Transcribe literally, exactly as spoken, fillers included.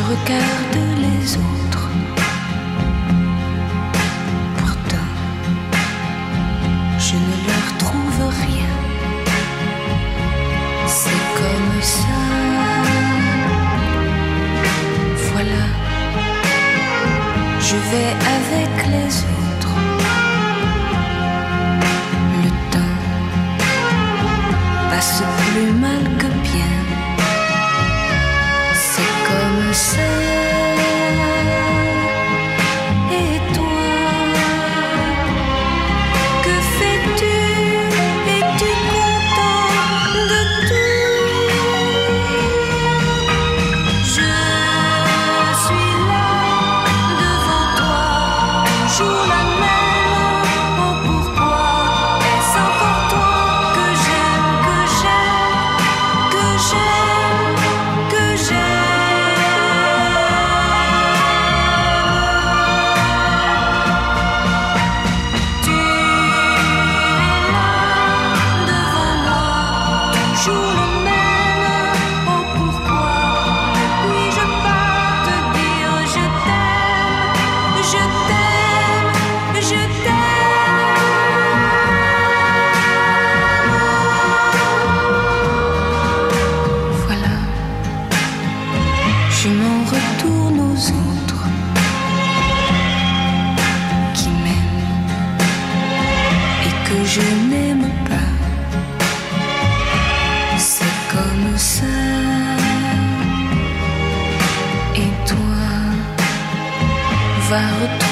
regarde les autres. Pourtant, je ne leur trouve rien. C'est comme ça. Voilà, je vais avec les autres. Le temps passe plus mal que bien. C'est comme ça. Et toi, que fais-tu? Es-tu content de tout? Je suis là devant toi, toujours la même. Oh, pourquoi est-ce encore toi que j'aime, que j'aime, que j'aime, que j'aime? Tu es là devant moi, toujours le même. Oh, pourquoi ne puis-je pas te dire je t'aime, je t'aime, je t'aime? Voilà, je m'en retourne aux autres qui m'aiment et que je n'aime pas. C'est comme ça. Et toi, va retourner